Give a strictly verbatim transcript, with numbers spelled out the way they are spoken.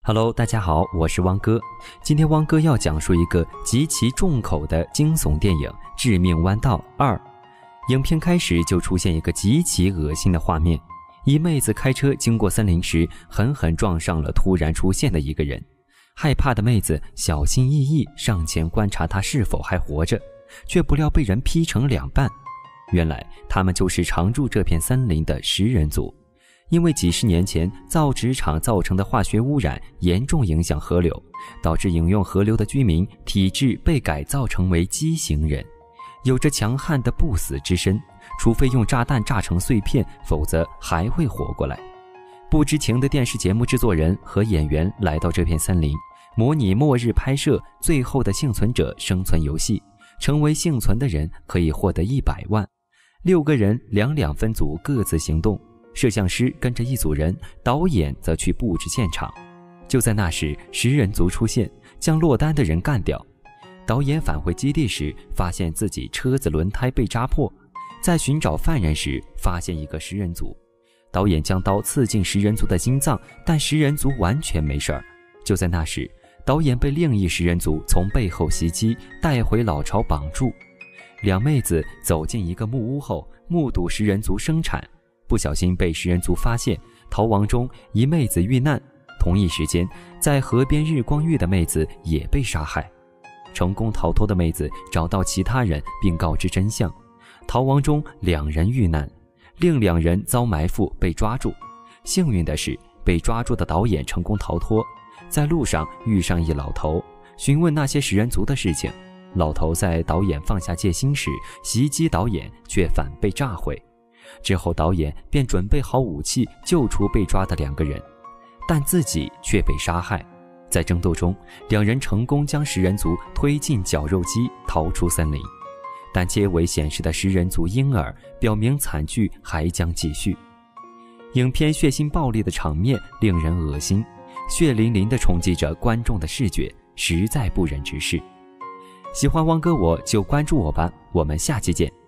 Hello， 大家好，我是汪哥。今天汪哥要讲述一个极其重口的惊悚电影《致命弯道二》。影片开始就出现一个极其恶心的画面，一妹子开车经过森林时，狠狠撞上了突然出现的一个人。害怕的妹子小心翼翼上前观察他是否还活着，却不料被人劈成两半。原来他们就是常驻这片森林的食人族。因为几十年前造纸厂造成的化学污染严重影响河流，导致饮用河流的居民体质被改造成为畸形人，有着强悍的不死之身，除非用炸弹炸成碎片，否则还会活过来。不知情的电视节目制作人和演员来到这片森林，模拟末日拍摄最后的幸存者生存游戏，成为幸存的人可以获得一百万。六个人两两分组各自行动，摄像师跟着一组人，导演则去布置现场。就在那时，食人族出现，将落单的人干掉。导演返回基地时，发现自己车子轮胎被扎破。在寻找犯人时，发现一个食人族。导演将刀刺进食人族的心脏，但食人族完全没事儿。就在那时，导演被另一食人族从背后袭击，带回老巢绑住。两妹子走进一个木屋后，目睹食人族生产，不小心被食人族发现，逃亡中一妹子遇难。同一时间，在河边日光浴的妹子也被杀害。成功逃脱的妹子找到其他人并告知真相，逃亡中两人遇难，另两人遭埋伏被抓住。幸运的是，被抓住的导演成功逃脱，在路上遇上一老头，询问那些食人族的事情。老头在导演放下戒心时袭击导演，却反被炸毁。之后导演便准备好武器救出被抓的两个人，但自己却被杀害。在争斗中，两人成功将食人族推进绞肉机，逃出森林。但结尾显示的食人族婴儿表明惨剧还将继续。影片血腥暴力的场面令人恶心，血淋淋地冲击着观众的视觉，实在不忍直视。喜欢汪哥我就关注我吧，我们下期见。